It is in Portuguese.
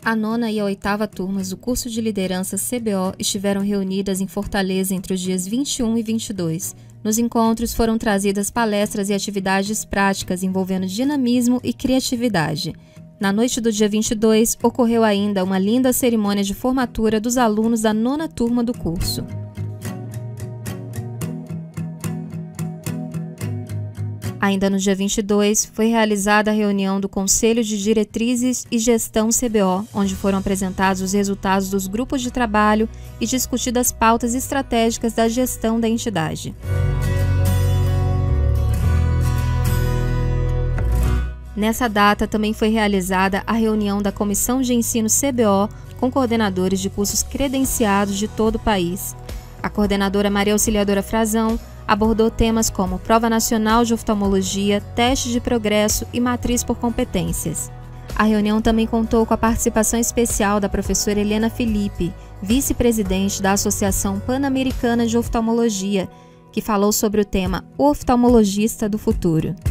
A 9ª e a 8ª turmas do curso de liderança CBO estiveram reunidas em Fortaleza entre os dias 21 e 22. Nos encontros foram trazidas palestras e atividades práticas envolvendo dinamismo e criatividade. Na noite do dia 22, ocorreu ainda uma linda cerimônia de formatura dos alunos da 9ª turma do curso. Ainda no dia 22, foi realizada a reunião do Conselho de Diretrizes e Gestão CBO, onde foram apresentados os resultados dos grupos de trabalho e discutidas pautas estratégicas da gestão da entidade. Nessa data, também foi realizada a reunião da Comissão de Ensino CBO com coordenadores de cursos credenciados de todo o país. A coordenadora Maria Auxiliadora Frazão abordou temas como Prova Nacional de Oftalmologia, Teste de Progresso e Matriz por Competências. A reunião também contou com a participação especial da professora Helena Felipe, vice-presidente da Associação Pan-Americana de Oftalmologia, que falou sobre o tema Oftalmologista do Futuro.